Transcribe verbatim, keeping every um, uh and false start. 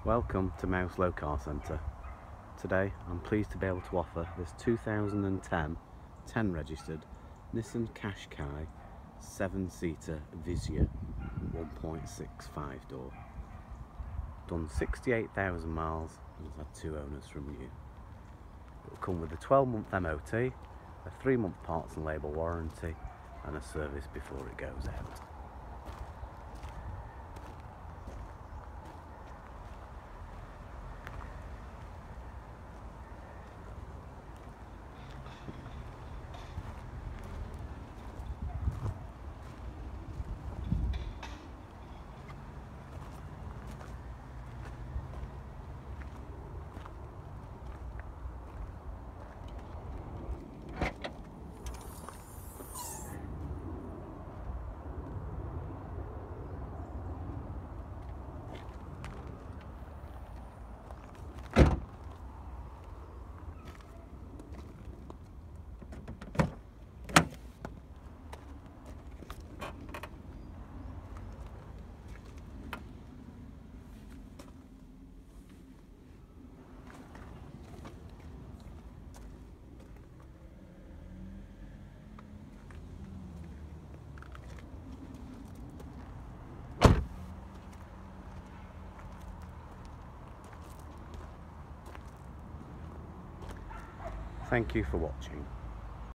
Welcome to Mouselow Car Centre. Today I'm pleased to be able to offer this two thousand ten, ten registered Nissan Qashqai seven seater Visia one point six five door. Done sixty-eight thousand miles and has had two owners from new. It will come with a twelve month M O T, a three month parts and labour warranty and a service before it goes out. Thank you for watching.